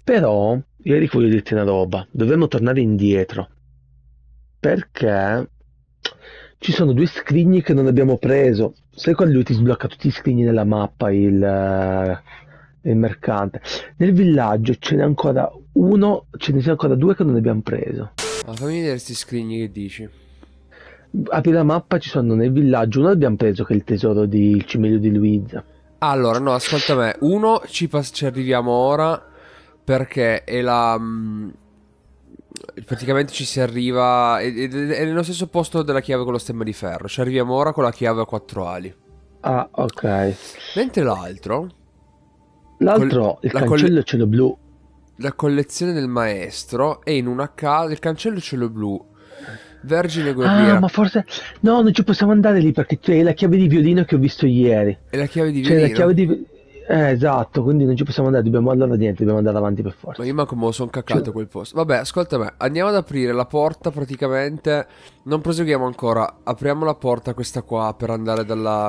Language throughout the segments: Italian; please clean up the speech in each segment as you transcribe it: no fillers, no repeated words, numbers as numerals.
Però, ieri voglio dirti una roba, dovremmo tornare indietro, perché ci sono due scrigni che non abbiamo preso. Sai quando lui ti sblocca tutti gli scrigni nella mappa, il mercante? Nel villaggio ce n'è ancora uno, ce ne sono ancora due che non abbiamo preso. Ma fammi vedere sti scrigni che dici. Apri la mappa, ci sono nel villaggio, uno abbiamo preso che è il tesoro del cimelio di Luisa. Allora, no, ascolta me. Uno, ci arriviamo ora perché è la... praticamente ci si arriva... È nello stesso posto della chiave con lo stemma di ferro. Ci arriviamo ora con la chiave a quattro ali. Ah, ok. Mentre l'altro... L'altro, il la, cancello cielo blu. la collezione del maestro è in una casa... Il cancello cielo blu. Vergine Ah, guerriera. ma forse... No, non ci possiamo andare lì perché c'è la chiave di violino che ho visto ieri. E la chiave di C'è la chiave violino. di... esatto, quindi non ci possiamo andare, dobbiamo allora niente, dobbiamo andare avanti per Ma forza. io manco me lo son Cioè, cacato quel posto. Vabbè, ascolta me. Andiamo ad aprire la porta praticamente. Non proseguiamo ancora. Apriamo la porta questa qua per andare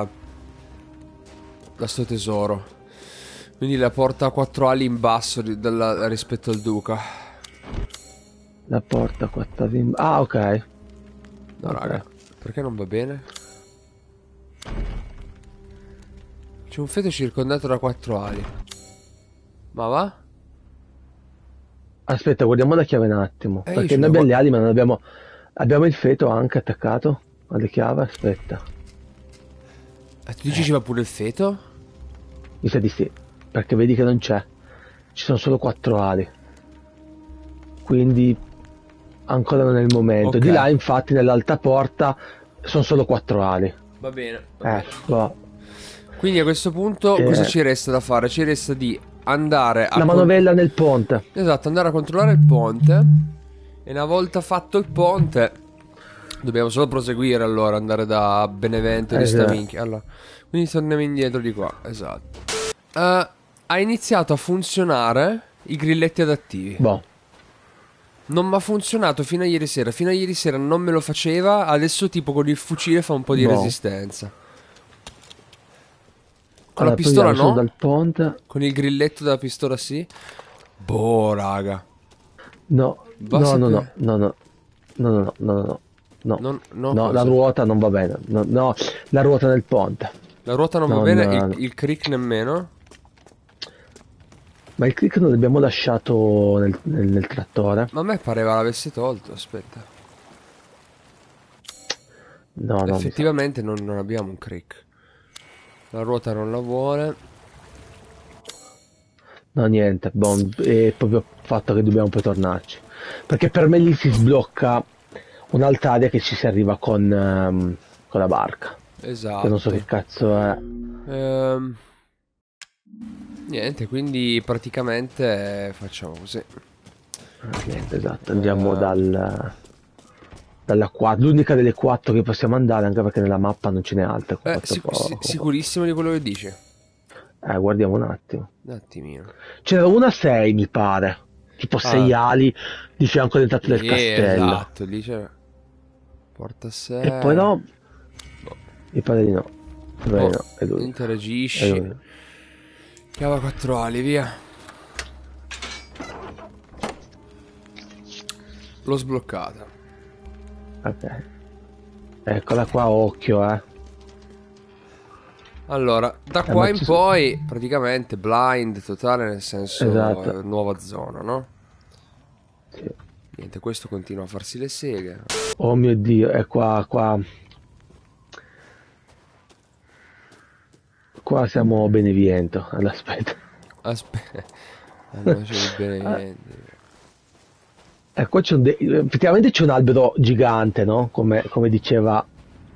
da sto tesoro. Quindi la porta a quattro ali in basso rispetto al duca. la porta qua sta... Ah, ok. No, Ok. raga. Perché non va bene? C'è un feto circondato da quattro ali. Ma va? Aspetta, guardiamo la chiave un attimo. Io Perché ce noi l'ho. abbiamo le ali, ma non abbiamo... Abbiamo il feto anche attaccato alle chiavi, aspetta. Tu dici ci va pure il feto? Mi sa di sì, perché vedi che non c'è. Ci sono solo quattro ali. Quindi ancora non è il momento. Ok. Di là, infatti, nell'alta porta sono solo quattro ali. Va bene. Va bene. Ecco. Quindi a questo punto cosa ci resta da fare? Ci resta di andare a... La manovella nel ponte. Esatto, andare a controllare il ponte. E una volta fatto il ponte, dobbiamo solo proseguire allora, andare da Benevento di sta Esatto. minchia. Allora, quindi torniamo indietro di qua, esatto. Ha iniziato a funzionare i grilletti adattivi. Boh. Non mi ha funzionato fino a ieri sera. Fino a ieri sera non me lo faceva. Adesso tipo con il fucile fa un po' di Boh. resistenza. Con la Allora, pistola proviamo solo no. dal ponte. Con il grilletto della pistola sì. Boh, raga. No, no, Basta no, che... no, no, no, no, no, no, no, no, no, No, no, la cosa? ruota non va bene. No, no, la ruota nel ponte. La ruota non va Non, bene, il crick nemmeno. ma il click non l'abbiamo lasciato nel trattore. Ma a me pareva l'avessi tolto, aspetta. No, no, mi sa. Effettivamente non abbiamo un crick. La ruota non la vuole. No, niente, boh, è proprio il fatto che dobbiamo poi tornarci. Perché per me lì si sblocca un'altra area che ci si arriva con la barca. Che non so che Esatto. cazzo è. Ehm, Niente, quindi praticamente facciamo così. Niente, esatto, andiamo Eh, dalla 4, l'unica delle 4 che possiamo andare, anche perché nella mappa non ce n'è altre con quattro poco. sicurissimo di quello che dici? Guardiamo un attimo. Un attimino. C'era una 6, mi pare. Tipo 6 Ah, ali di fianco all'entrata del castello. esatto, lì c'è. Porta a E poi 6. no, mi pare di no. Mi pare di Oh, no, è lui. È interagisci. lui. Chiava 4 ali, via. L'ho sbloccata. Ok. Eccola qua, occhio, eh. Allora, da Ma qua in poi praticamente blind totale, nel senso Esatto. nuova zona, no? Sì. Niente, questo continua a farsi le seghe. Oh mio Dio, è qua, qua. Qua siamo a Beneviento. Aspetta. Aspetta. No, c'è il Ah, bene. Qua c'è effettivamente c'è un albero gigante, no? Come diceva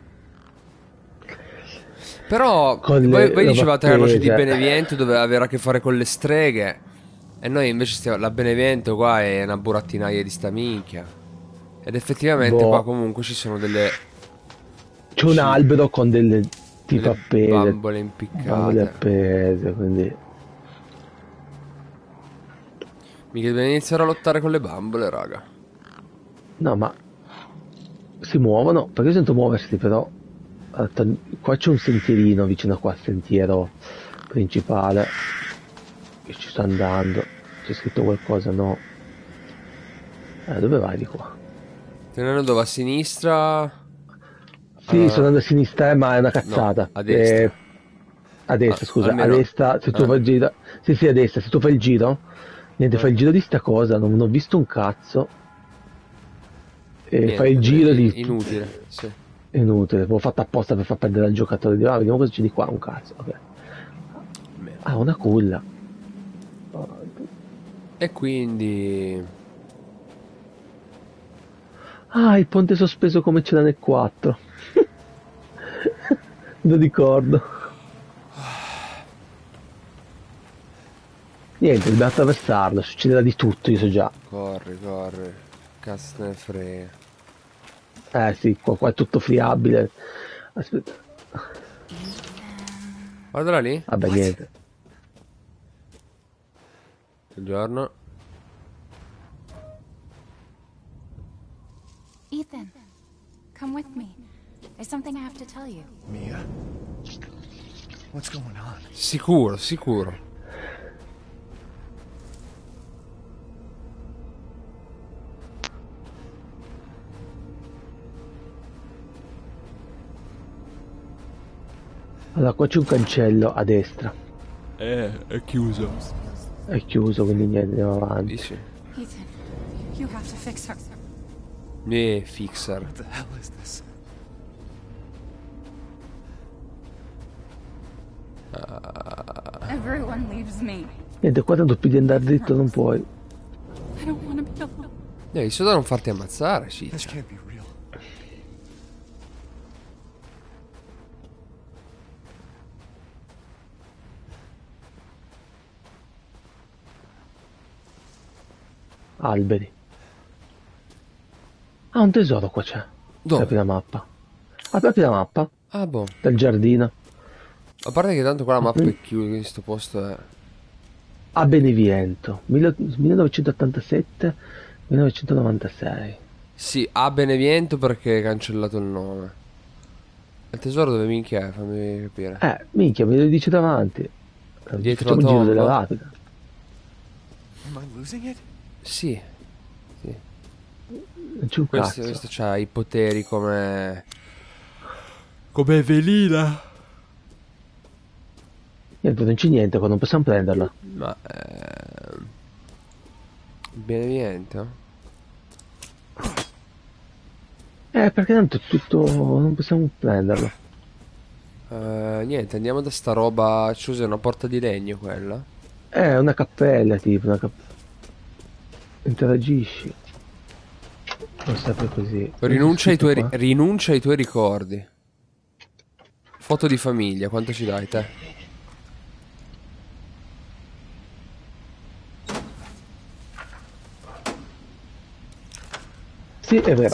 Però con voi le dicevate che la noce di appese. Benevento doveva avere a che fare con le streghe. E noi invece la Benevento qua è una burattinaia di sta minchia. Ed effettivamente qua Boh, comunque ci sono delle, c'è un albero con delle tipo delle appese, bambole bambole impiccate. appese, quindi Mica dobbiamo iniziare a lottare con le bambole, raga. no, ma si muovono, perché io sento muoversi però. Qua c'è un sentierino vicino a qua al sentiero principale che ci sta andando. C'è scritto qualcosa? No. Dove vai di qua? Tenendo dove a sinistra. Sì, Allora, sono andando a sinistra, ma è una no, cazzata. a destra. A destra, scusa, a Almeno. destra, se tu fai il giro... Sì, sì, a destra, se tu fai il giro... Niente, Eh, fai il giro di sta cosa, non ho visto un cazzo. E fai il niente, giro di... inutile. Sì. È inutile, l'ho fatto apposta per far perdere al giocatore. Di vediamo cosa c'è di qua, un cazzo. Ok. Ah, una culla. E quindi. Ah, il ponte sospeso come c'era nel 4. Lo ricordo. Niente, dobbiamo attraversarlo, succederà di tutto, io so già. Corri, corri. Cazzo te ne frega. Sì, qua è tutto friabile. Aspetta. Guardala lì. Vabbè, niente. Buongiorno. Ethan, come with me. There's something I have to tell you. Mia, what's going on? Sicuro, sicuro. Allora, qua c'è un cancello a destra. È chiuso. È chiuso, quindi niente, andiamo avanti. Dici? Ethan, you have to fix her. Fixer. What the hell is this? Everyone leaves me. Niente, qua tanto più di andare dritto non puoi. I don't want to be alone. Visto da non farti ammazzare, sì. This can't be real. Alberi. Ah, un tesoro qua c'è. Dove? Apri la mappa. Apri la mappa Ah, boh. del giardino. A parte che tanto qua la mappa è chiusa, quindi sto posto è. A Beneviento. 1987-1996. Sì, a Beneviento perché hai cancellato il nome. Il tesoro dove minchia è? Fammi capire. Minchia, me lo dice davanti. Dietro Facciamo la il giro della tomba? rapida. Am I losing it? Sì. Non c'è un cazzo. Questo c'ha i poteri come. Come Evelina. Niente, non c'è niente qua, non possiamo prenderla. Ma. Beneviento? Perché tanto è tutto... non possiamo prenderlo. Niente, andiamo da sta roba. Cos'è una porta di legno quella? È una cappella, tipo, Interagisci. Non sempre così. Rinuncia Qua. rinuncia ai tuoi ricordi. Foto di famiglia, quanto ci dai te? Sì, è vero.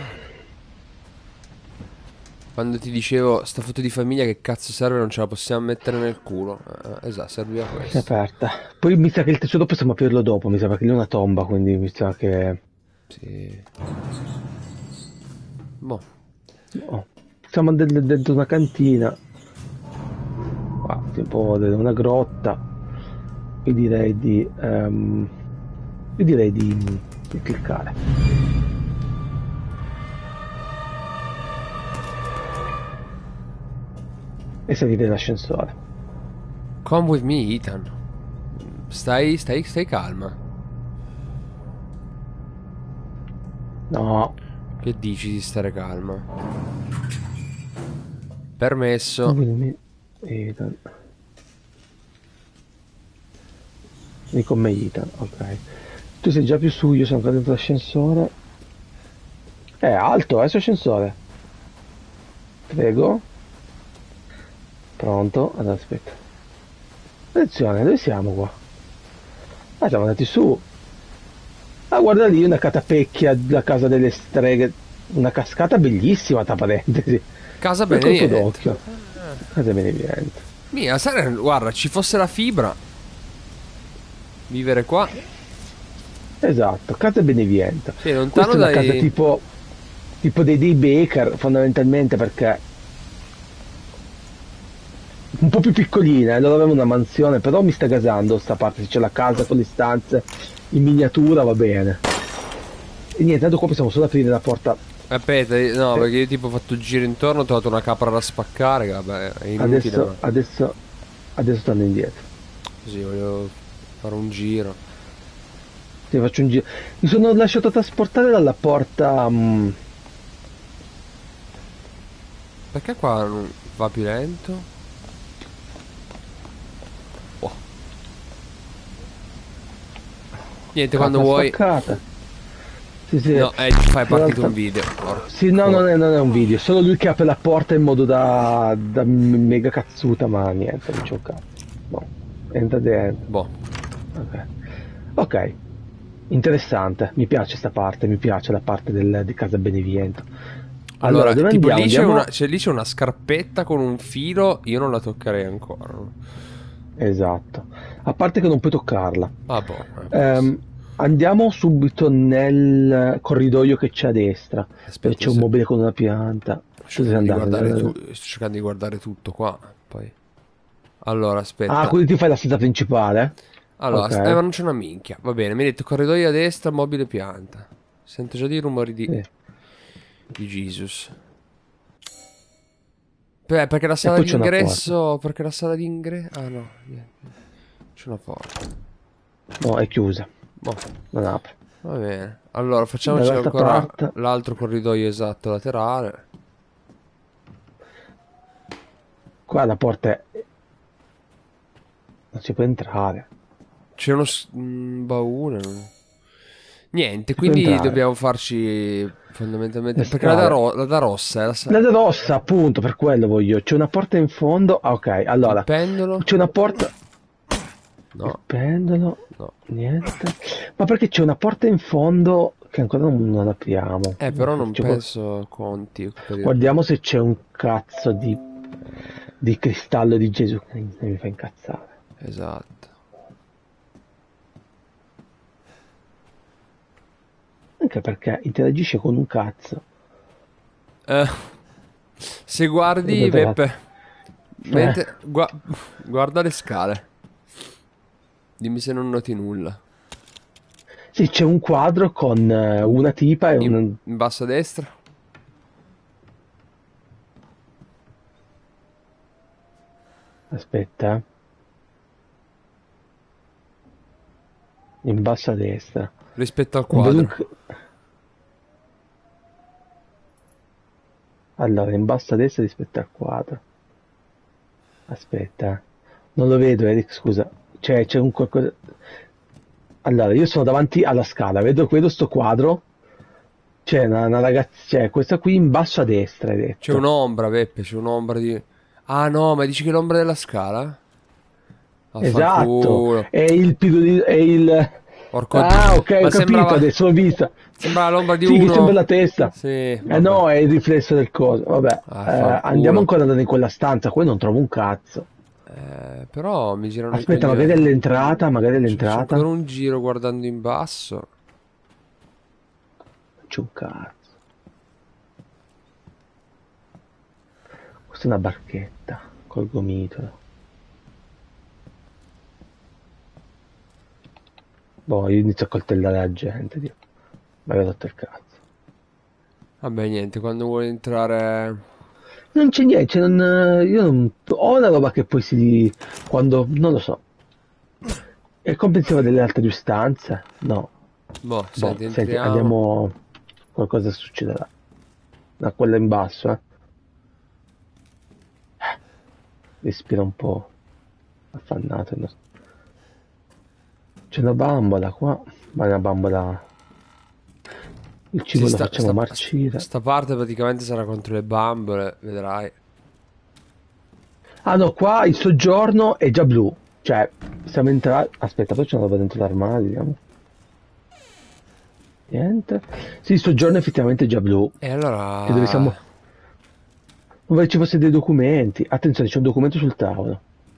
Quando ti dicevo sta foto di famiglia che cazzo serve, non ce la possiamo mettere nel culo. Esatto, serviva È questo. aperta. Poi mi sa che il tesoro possiamo aprirlo dopo, mi sa perché lì è una tomba, quindi mi sa che... Sì. Boh. No. Siamo dentro una cantina. Qua, tipo una grotta. Io direi di... di cliccare. E salire l'ascensore. Come with me, Ethan. Stai calma. No. Che dici di stare calma? Permesso. Ethan. Vieni con me, Ethan, ok. Tu sei già più su, io sono ancora dentro l'ascensore. È alto, questo ascensore. Prego. Pronto? Allora, aspetta. Attenzione, dove siamo qua? Ah, siamo andati su. Ah, guarda lì, una catapecchia, la casa delle streghe. Una cascata bellissima, tra parentesi. Casa Per colpo Beneviento. d'occhio. Casa Beneviento. Mia, sai, guarda, ci fosse la fibra. Vivere qua. Esatto, casa Beneviento. Sì, lontano Questa è una dai. casa tipo dei Baker, fondamentalmente, perché un po' più piccolina, loro avevano una mansione, però mi sta gasando sta parte, se c'è la casa con le stanze in miniatura va bene. E niente, tanto qua possiamo solo aprire la porta. Aspetta, no, perché io tipo ho fatto il giro intorno, ho trovato una capra da spaccare, che vabbè, è inutile. Adesso, adesso stanno indietro. Così, voglio fare un giro. Ti faccio un giro. Mi sono lasciato trasportare dalla porta. Perché qua non va più lento? Oh. Niente, quando vuoi. Spaccata. Sì, sì. No, fai partito realtà... un video. Porco. Sì, no, non è un video, è solo lui che apre la porta in modo da mega cazzuta, ma niente, non c'è un cazzo. Boh, entra dentro. Boh. Ok. Ok. Interessante, mi piace sta parte, mi piace la parte di Casa Beneviento. Allora, dove tipo andiamo? lì c'è una scarpetta con un filo, io non la toccherei ancora. Esatto. A parte che non puoi toccarla. Ah, boh. Andiamo subito nel corridoio che c'è a destra. Dove c'è un mobile con una pianta. Sto cercando di guardare tutto qua. Poi. Allora, aspetta. Ah, quindi ti fai la strada principale? Allora, Ok. ma non c'è una minchia. Va bene, mi hai detto corridoio a destra, mobile pianta. Sento già di rumori Sì. di Jesus. Perché la sala poi c'è una d'ingresso. Perché la sala d'ingresso. Ah no, niente. C'è una porta. No, è chiusa. Boh, Non apre. va bene. Allora, facciamoci Dall'altra ancora parte. l'altro corridoio esatto laterale. Qua la porta è... non si può entrare. C'è un baule. Niente, Si può quindi entrare. dobbiamo farci fondamentalmente. Le Perché scale. la da rossa è La da rossa, appunto, per quello voglio. C'è una porta in fondo. Ah, ok, il allora. pendolo. C'è una porta... Il No, pendolo... no. Niente. Ma perché c'è una porta in fondo che ancora non apriamo? Però non C'è penso conti. Guardiamo se c'è un cazzo di cristallo di Gesù che mi fa incazzare. Esatto. Anche perché interagisce con un cazzo. Se guardi, Dove Peppe, guarda le scale. Dimmi se non noti nulla. Sì, c'è un quadro con una tipa e In basso a destra? Aspetta. In basso a destra. Rispetto al Non vedo quadro. Allora, in basso a destra rispetto al quadro. Aspetta. Non lo vedo, Eric, scusa. C'è un qualcosa... Allora, io sono davanti alla scala, vedo sto quadro. C'è una ragazza, c'è questa qui in basso a destra, hai detto. C'è un'ombra, Peppe, c'è un'ombra di... Ah no, ma dici che è l'ombra della scala? Esatto, Affanculo. è il è il... Porco Ah, Dio. ok, Ma ho capito, sembrava... adesso l'ho vista. Sembrava l'ombra di Sì, che uno. sembra la testa. Sì, vabbè. No, è il riflesso del coso. Vabbè, Affanculo. andiamo ancora ad andare in quella stanza, qui non trovo un cazzo. Però mi girano i Aspetta, coglioni. magari è l'entrata, Faccio ancora un giro guardando in basso. C'è un cazzo. Questa è una barchetta col gomitolo. Boh, io inizio a coltellare la gente, Dio. Ma avevo rotto il cazzo. Vabbè, niente, quando vuoi entrare... Non c'è niente, io non... Ho una roba che poi quando... non lo so. È comprensiva delle altre due stanze? No. Boh, senti, Senti, entriamo. andiamo... Qualcosa succederà. Da quella in basso, eh. Respira un po'. Affannato. No? C'è una bambola qua. Ma è una bambola... Il cibo lo facciamo marcire. Sta parte praticamente sarà contro le bambole, vedrai. Ah no, qua il soggiorno è già blu. Cioè, stiamo entrando... Aspetta, poi c'è una roba dentro l'armadio, vediamo. Niente. Sì, il soggiorno è effettivamente già blu. E allora... Che dove siamo... Non vorrei ci fosse dei documenti. Attenzione, c'è un documento sul tavolo.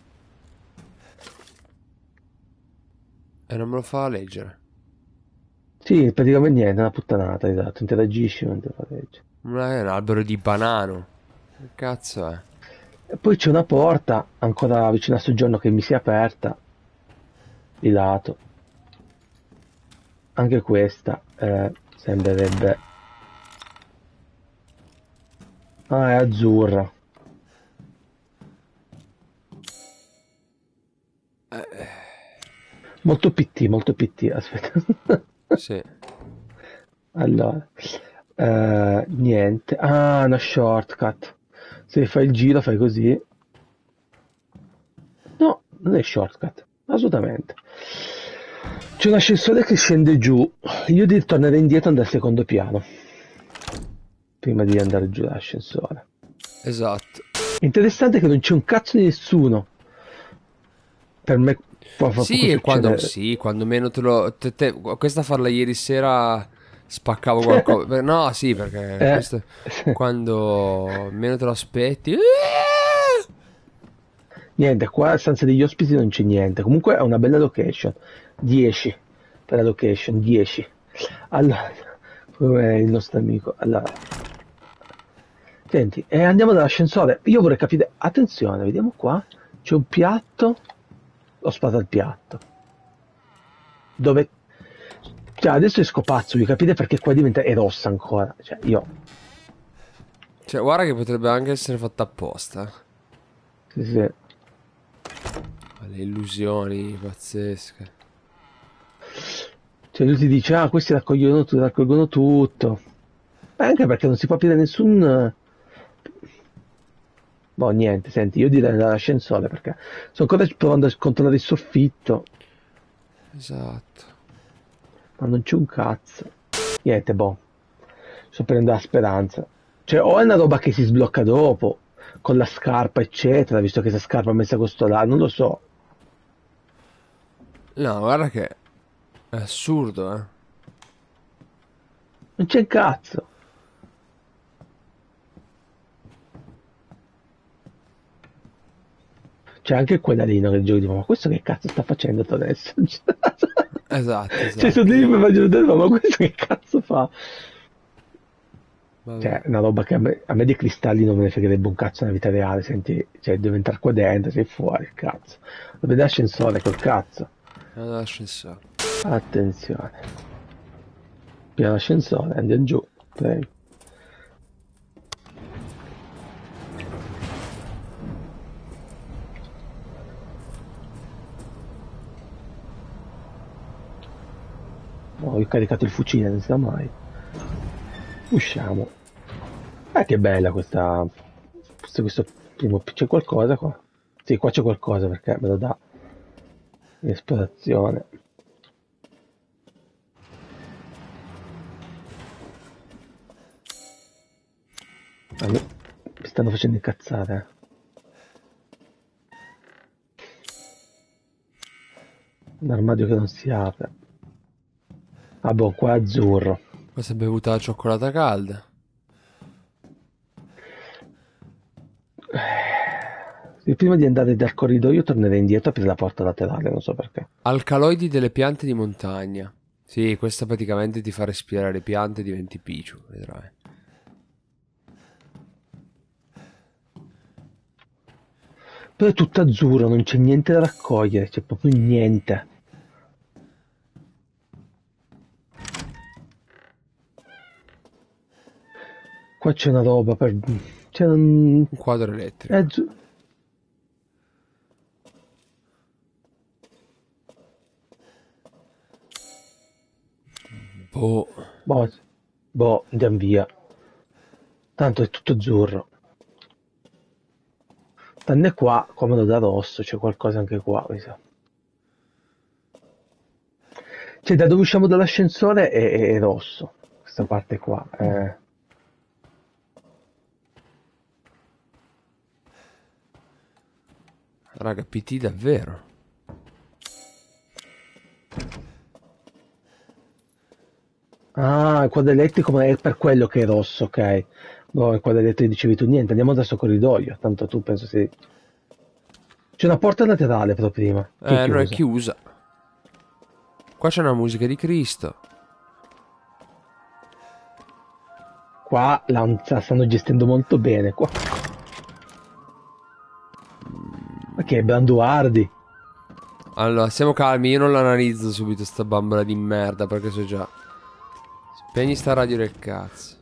E non me lo fa leggere. Sì, praticamente niente, è una puttanata, esatto. Interagisci, non te lo fa leggere. Non è un albero di banano. Che cazzo è? E poi c'è una porta ancora vicino a soggiorno che mi si è aperta di lato. Anche questa sembrerebbe... Ah, è azzurra. Molto PT, molto PT. Aspetta. Sì. Allora, niente. Ah, una shortcut. Se fai il giro, fai così. No, non è shortcut. Assolutamente. C'è un ascensore che scende giù. Io tornerei indietro e andare al secondo piano. Prima di andare giù dall'ascensore. Esatto. Interessante che non c'è un cazzo di nessuno. Per me può Sì, poco e quando, succedere. sì, quando meno te lo... questa farla ieri sera spaccavo qualcosa. No, sì, perché Eh, questo... Quando meno te lo aspetti... niente, qua a stanza degli ospiti non c'è niente. Comunque è una bella location. 10 per la location, 10. Allora, come il nostro amico. Allora, senti, andiamo dall'ascensore. Io vorrei capire. Attenzione, vediamo qua. C'è un piatto. Ho sparato al piatto. Dove? Cioè, adesso esco pazzo, voglio capire perché qua diventa è rossa ancora. Cioè, io. Cioè, guarda che potrebbe anche essere fatta apposta. Sì, sì. Le illusioni pazzesche. Cioè, lui ti dice, ah, questi raccolgono tutto. Anche perché non si può aprire nessun. Boh, niente, senti, io direi dall'ascensore perché sto ancora provando a controllare il soffitto, Esatto. ma non c'è un cazzo. Niente, boh, sto prendendo la speranza. Cioè, o è una roba che si sblocca dopo, con la scarpa, eccetera, visto che questa scarpa è messa con sto là, non lo so. No, guarda che è assurdo, eh. Non c'è un cazzo. C'è anche quella lì, no, che gioco di ma questo che cazzo sta facendo adesso? Esatto, Cioè, sono esatto. lì mi immagino, ma questo che cazzo fa? Vabbè. Cioè, una roba che a me dei cristalli non me ne fregherebbe un cazzo nella vita reale, senti, cioè, devo entrare qua dentro, sei fuori, cazzo. Lo vedi l'ascensore col cazzo. Allora, ascensore. Attenzione. Piano ascensore, andiamo giù, prego. Oh, ho caricato il fucile, non si sa mai. Usciamo. Che bella questo primo... C'è qualcosa qua? Sì, qua c'è qualcosa perché me lo dà l'esplorazione. Mi stanno facendo incazzare. Un armadio che non si apre. Ah boh, qua è azzurro. Poi si è bevuta la cioccolata calda. E prima di andare dal corridoio tornerei indietro per la porta laterale, non so perché. Alcaloidi delle piante di montagna. Sì, questa praticamente ti fa respirare le piante e diventi picciu, vedrai. Però è tutto azzurro, non c'è niente da raccogliere, c'è proprio niente. Qua c'è una roba per... C'è un... Un quadro È elettrico. azzurro. Boh. Boh, boh, andiamo via. Tanto è tutto azzurro. Tranne qua, come lo da rosso, c'è qualcosa anche qua, mi sa. Cioè, da dove usciamo dall'ascensore è rosso. Questa parte qua. Raga, PT davvero. Ah, il quadro elettrico, ma è per quello che è rosso, ok. No, il quadro elettrico dicevi tu niente, andiamo da sto corridoio. Tanto tu penso sì. C'è una porta laterale però prima, che è Non è chiusa. chiusa. Qua c'è una musica di Cristo. Qua la stanno gestendo molto bene. Qua. Che Branduardi. Allora, siamo calmi, io non l'analizzo subito sta bambola di merda, perché so già. Spegni sta radio del cazzo.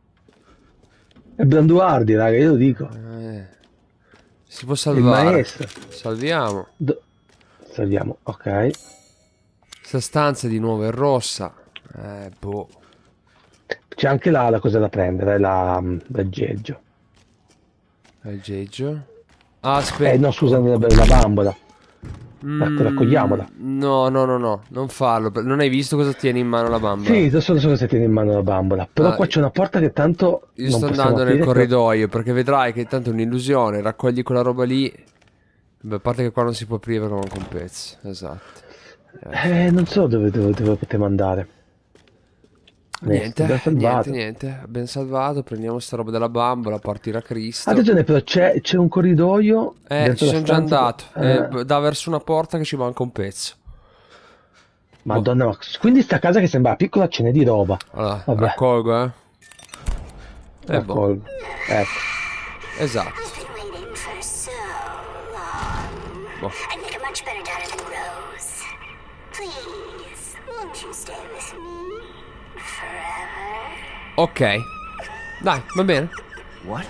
È Branduardi, raga, io lo dico. Si può Il salvare. maestro. Salviamo. Salviamo, ok. Questa stanza di nuovo è rossa. Boh. C'è anche la cosa da prendere, l'aggeggio. Aggeggio. Ah, aspetta. No, scusa, la bambola. Raccogliamola. No, non farlo. Non hai visto cosa tieni in mano la bambola? Sì, adesso so cosa tiene in mano la bambola. Però qua c'è una porta che tanto io non sto possiamo andando nel aprire, corridoio, perché vedrai che tanto è un'illusione. Raccogli quella roba lì. Beh, a parte che qua non si può aprire perché manca un pezzo. Esatto. Non so dove potremmo andare. Niente, Abbiamo salvato. niente. Abbiamo salvato. Prendiamo sta roba della bambola. Partirà Cristo. Attenzione però, c'è un corridoio. Ci sono già andato. stanza. Da verso una porta che ci manca un pezzo. Madonna, ma quindi sta casa che sembra piccola ce n'è di roba. Allora, Vabbè. raccolgo, Raccolgo. Ecco. Esatto. I've been waiting for so long. Boh. I'd make a much better daughter than Rose. Please, won't you stay with me forever? Ok. Dai, va bene. What?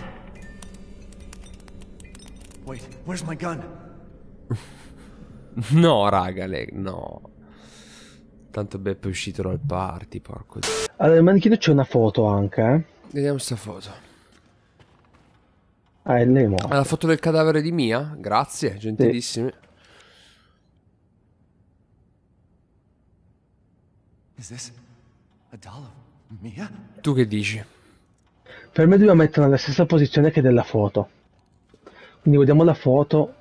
Wait, where's my gun? No, raga, no. Tanto Beppe è uscito dal party, porco. Allora, nel manichino c'è una foto anche, eh. Vediamo sta foto. Ah, è lei morta. La foto del cadavere di Mia? Grazie, gentilissimi. Is this a doll of Mia? Tu che dici? Per me dobbiamo metterla nella stessa posizione che della foto. Quindi guardiamo la foto.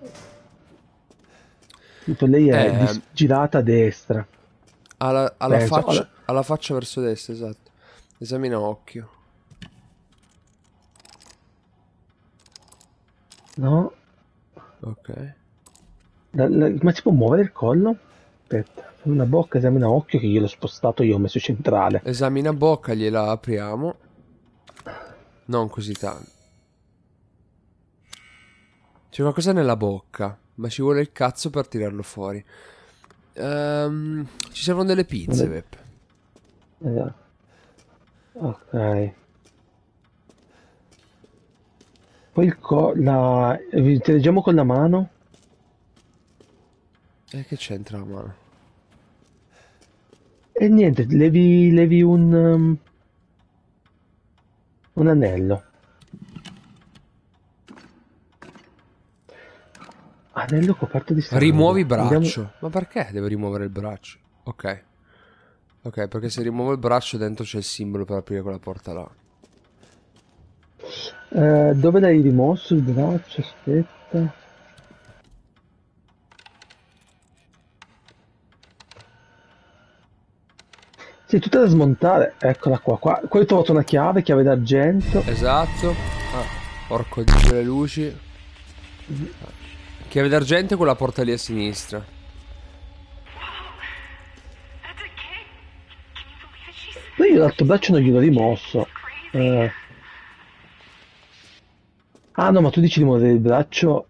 Tipo lei è girata a destra. Alla Penso, faccia verso destra, esatto. Esamina occhio. No? Ok. Ma si può muovere il collo? Aspetta, una bocca, esamina occhio che io l'ho spostato, io ho messo centrale. Esamina bocca, gliela apriamo. Non così tanto. C'è qualcosa nella bocca, ma ci vuole il cazzo per tirarlo fuori. Ci servono delle pizze, Beppe. Ok. Poi leggiamo con la mano. Che c'entra la mano? E niente, levi un anello. Anello coperto di sangue. Rimuovi braccio. Andiamo- Ma perché deve rimuovere il braccio? Ok. Ok, perché se rimuovo il braccio dentro c'è il simbolo per aprire quella porta là. Dove l'hai rimosso il braccio? Aspetta. Sì, tutta da smontare. Eccola qua. Qua ho trovato una chiave d'argento. Esatto. Ah, porco dio le luci. Chiave d'argento e quella porta lì a sinistra. That's a kid. Can you believe it? She's Poi io l'altro braccio non gliel'ho rimosso. Ah no, ma tu dici di muovere il braccio.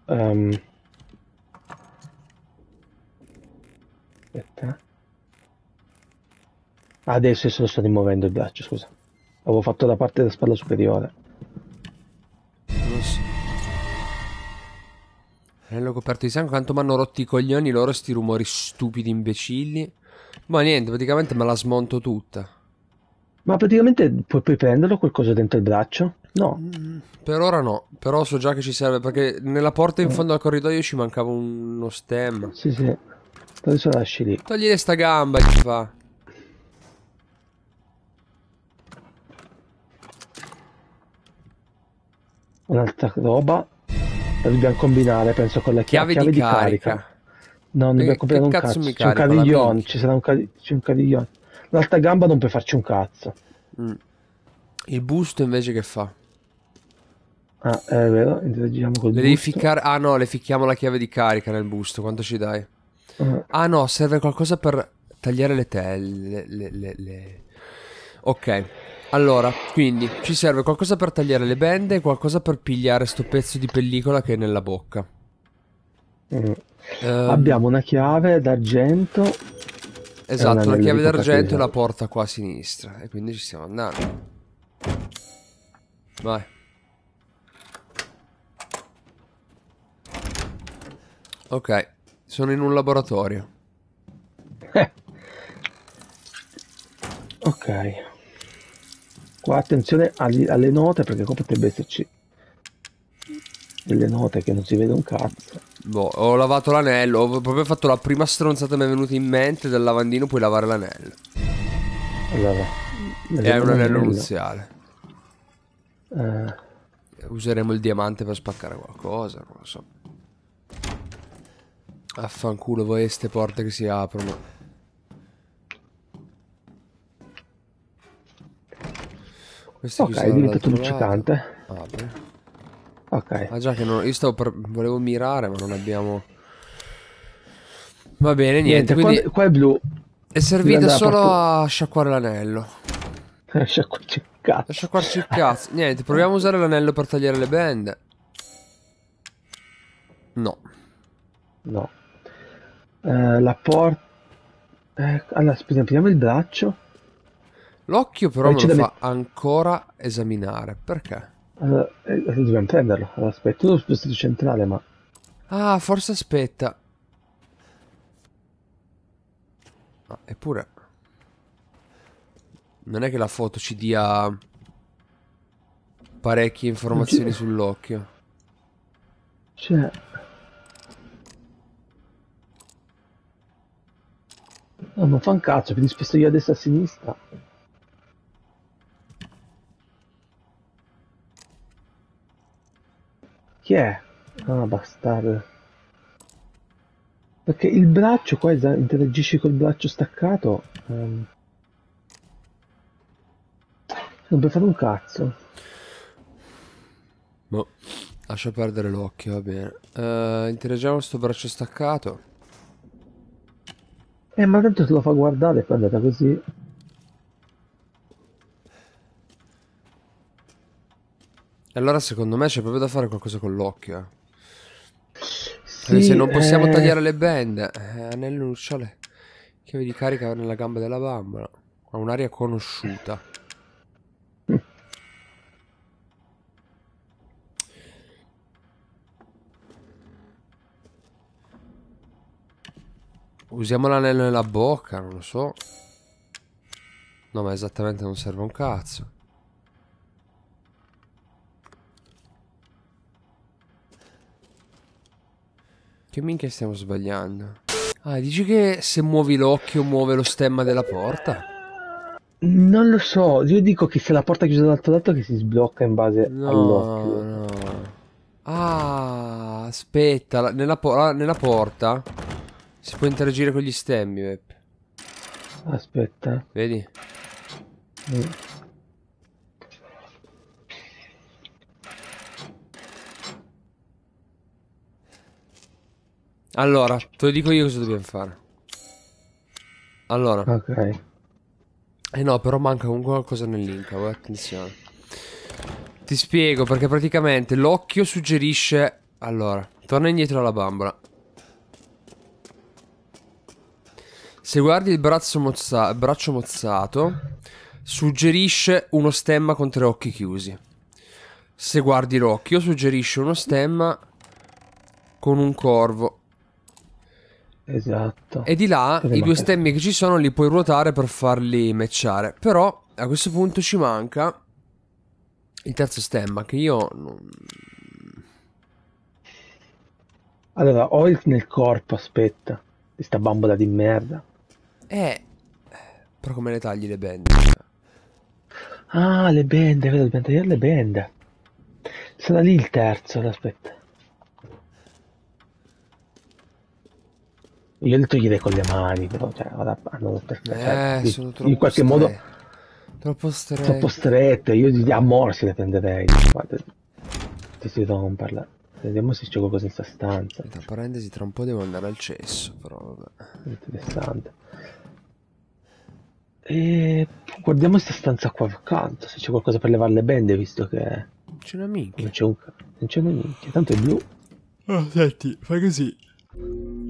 Aspetta. Adesso lo sto rimuovendo il braccio, scusa. Avevo fatto la parte della spalla superiore. Non so. Anello coperto di sangue. Quanto mi hanno rotti i coglioni loro sti rumori stupidi imbecilli. Ma niente, praticamente me la smonto tutta. Ma praticamente puoi prenderlo qualcosa dentro il braccio? No. Per ora no. Però so già che ci serve. Perché nella porta in fondo al corridoio ci mancava uno stemma. Sì, sì. Adesso la lasci lì. Togliere sta gamba, gli fa. Un'altra roba. La dobbiamo combinare, penso, con la Chiave di carica. No, non dobbiamo Che comprare un cazzo cazzo. mi C'è un carico, la cadiglione, minchia? ci sarà c'è un cadiglione. L'altra gamba non puoi farci un cazzo. Il busto invece che fa? Ah, è vero, interagiamo col Le devi busto. ficcare. Ah no, le ficchiamo la chiave di carica nel busto. Quanto ci dai? Ah, Ah no, serve qualcosa per tagliare le telle. Ok. Allora, quindi ci serve qualcosa per tagliare le bende e qualcosa per pigliare sto pezzo di pellicola che è nella bocca. Mm. Abbiamo una chiave d'argento. Esatto, la anello chiave di d'argento e la Coca-Cola. porta qua a sinistra. E quindi ci stiamo andando. Vai. Ok, sono in un laboratorio. Ok. Qua attenzione alle note perché qua potrebbe esserci delle note che non si vede un cazzo. Boh, ho lavato l'anello, ho proprio fatto la prima stronzata che mi è venuta in mente del lavandino, puoi lavare l'anello. Allora, E hai un anello l'anello. nuziale. Eh, Useremo il diamante per spaccare qualcosa, non lo so. Affanculo voi e ste porte che si aprono. Questo è ok, chiuso è diventato dall'altro lato. luccicante. Apri. Ok. Ah già che non... Io stavo per... volevo mirare ma non abbiamo... Va bene, niente, Niente, quindi qua è blu. è Deve servita andare a solo porto. a sciacquare l'anello. Sciacquarci il A cazzo. sciacquarci il cazzo. Niente, proviamo a usare l'anello per tagliare le bende. No. No. La porta. Allora, aspetta, apriamo il braccio. L'occhio però me C'è lo da fa ancora esaminare. Perché? Allora, dobbiamo prenderlo. Allora, aspetta, tu lo spostato centrale, ma. Ah, forse aspetta. Ah, eppure... Non è che la foto ci dia parecchie informazioni sull'occhio. Cioè. No, non fa un cazzo, ti sposto io a destra e a sinistra. Chi è? Ah, bastardo. Perché il braccio qua interagisce col braccio staccato. Non puoi fare un cazzo. Boh, lascia perdere l'occhio, va bene. Interagiamo sto braccio staccato. Ma tanto te lo fa guardare e poi è andata così. Allora secondo me c'è proprio da fare qualcosa con l'occhio. Perché Sì, se non possiamo tagliare le bende, anello nuciale, chiave di carica nella gamba della bambola. Ha un'aria conosciuta. Usiamo l'anello nella bocca, non lo so. No, ma esattamente non serve un cazzo. Che minchia stiamo sbagliando? Ah, dici che se muovi l'occhio muove lo stemma della porta? Non lo so, io dico che se la porta è chiusa dall'altro lato che si sblocca in base No, all'occhio. no. Ah, aspetta, nella porta si può interagire con gli stemmi, Beppe. Aspetta. Vedi? Mm. Allora, te lo dico io cosa dobbiamo fare. Allora, Ok. no, però manca comunque qualcosa nell'inca, attenzione. Ti spiego, perché praticamente l'occhio suggerisce... Allora, torna indietro alla bambola. Se guardi il braccio mozzato, suggerisce uno stemma con 3 occhi chiusi. Se guardi l'occhio, suggerisce uno stemma con un corvo. Esatto. E di là, Dove i 2 manca? stemmi che ci sono li puoi ruotare per farli matchare. Però, a questo punto ci manca il terzo stemma, che io non... Allora, ho nel corpo, aspetta. Questa bambola di merda. Però come le tagli le bende? Ah, le bende, vedo, dobbiamo tagliare le bende. Sarà lì il terzo, aspetta. Io li toglierei con le mani, però, cioè, ora hanno perfetto. Sono troppo In qualche modo, troppo strette. troppo strette, io a morsi le prenderei. Guarda, ti si romperla. Vediamo se c'è qualcosa in sta stanza. Tra parentesi, tra un po' devo andare al cesso, però vabbè. Interessante. E guardiamo questa stanza qua accanto, se c'è qualcosa per levare le bende, visto che C'è una minchia. non c'è una minchia, tanto è blu. Oh, senti, fai così.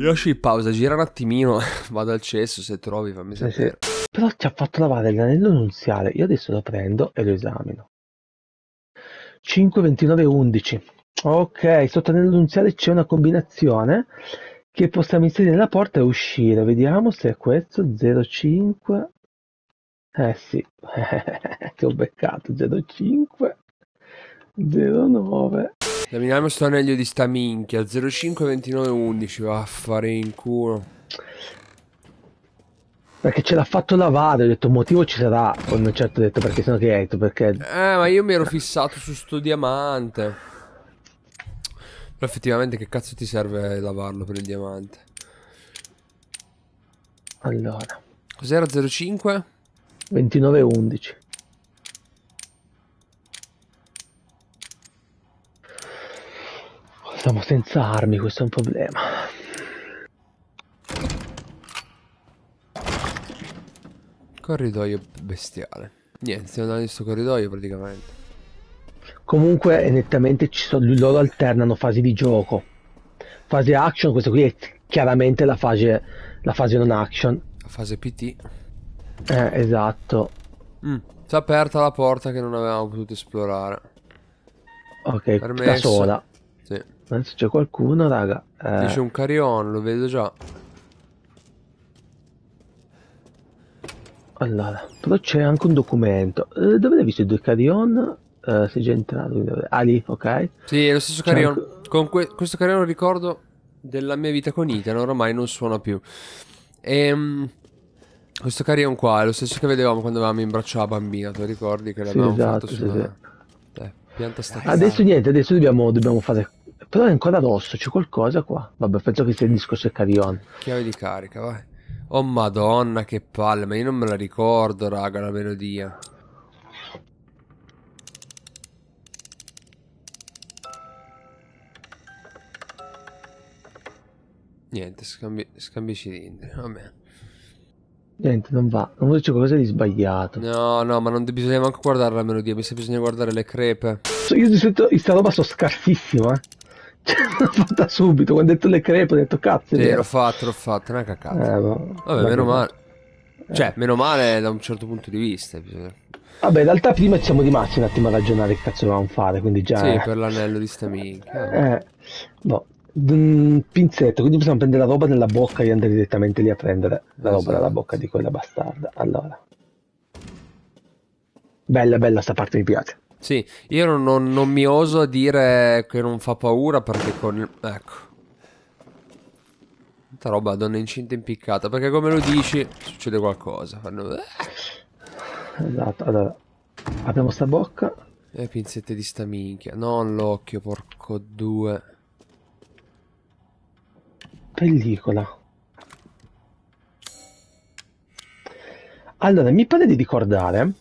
Lasci pausa, gira un attimino, vado al cesso, se trovi fammi Sì, sapere. sì. Però ci ha fatto lavare l'anello nunziale. Io adesso lo prendo e lo esamino. 5, 29, 11. Ok, sotto l'anello nunziale c'è una combinazione che possiamo inserire nella porta e uscire. Vediamo se è questo. 05. Sì, che ho beccato. 05. 09. Esaminiamo sto anello di sta minchia. 05 29 11. Va a fare in culo. Perché ce l'ha fatto lavare, ho detto un motivo ci sarà. Poi non certo ho detto perché sennò che hai detto perché. Ma io mi ero fissato su sto diamante. Però effettivamente che cazzo ti serve lavarlo per il diamante? Allora, Cos'era 05? 29 11. Siamo senza armi, questo è un problema. Corridoio bestiale. Niente, stiamo andando in sto corridoio praticamente. Comunque nettamente loro alternano fasi di gioco. Fase action, questa qui è chiaramente la fase non action. La fase PT. Esatto. Si è aperta la porta che non avevamo potuto esplorare. Ok, da Permesso. sola. Sì. Adesso c'è qualcuno, raga. Lì c'è un carillon, lo vedo già. Allora, però c'è anche un documento. Dove l'hai visto i due carillon? Sei già entrato. Lì, ok. Sì, è lo stesso C'è carillon. anche- Con questo carillon ricordo della mia vita con Ethan, ormai non suona più. Questo carillon qua è lo stesso che vedevamo quando avevamo in braccio la bambina, tu ricordi che Sì, l'avevamo esatto, fatto sì, sulla... sì. Pianta sta Adesso niente, adesso dobbiamo fare. Però è ancora rosso, c'è qualcosa qua. Vabbè, penso che sia il discorso del carillon. chiave di carica, vai. Oh madonna, che palle, ma io non me la ricordo, raga, la melodia. Niente, scambi cilindri, vabbè. Niente, non va. Non c'è qualcosa di sbagliato. No, no, ma non bisogna manco guardare la melodia, mi sa bisogna guardare le crepe. Io di solito in sta roba sono scarsissimo, eh. Cioè, l'ho fatta subito. Quando ho detto le crepe, ho detto cazzo, è Sì, vero. l'ho fatto, non è cacato. Vabbè, Ma meno che male. cazzo. Cioè, meno male da un certo punto di vista. Vabbè, in realtà prima ci siamo rimasti un attimo a ragionare che cazzo dovevamo fare, quindi già. Sì, per l'anello di sta minchia. No. Pinzetto, quindi possiamo prendere la roba nella bocca e andare direttamente lì a prendere la roba Esatto. dalla bocca di quella bastarda. Allora. Bella, bella sta parte, mi piace. Sì, io non mi oso a dire che non fa paura perché con... Ecco. Tanta roba, donna incinta impiccata, perché come lo dici succede qualcosa. Fanno... Esatto, allora. Apriamo sta bocca. pinzette di sta minchia. Non l'occhio, porco due. Pellicola. Allora, mi pare di ricordare.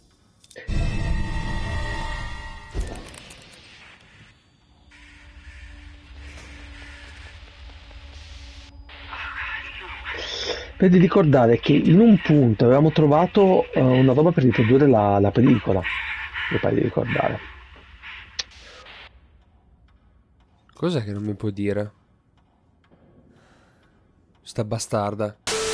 Per di ricordare che in un punto avevamo trovato una roba per riprodurre la pellicola. Mi pare di ricordare. Cos'è che non mi può dire? Sta bastarda.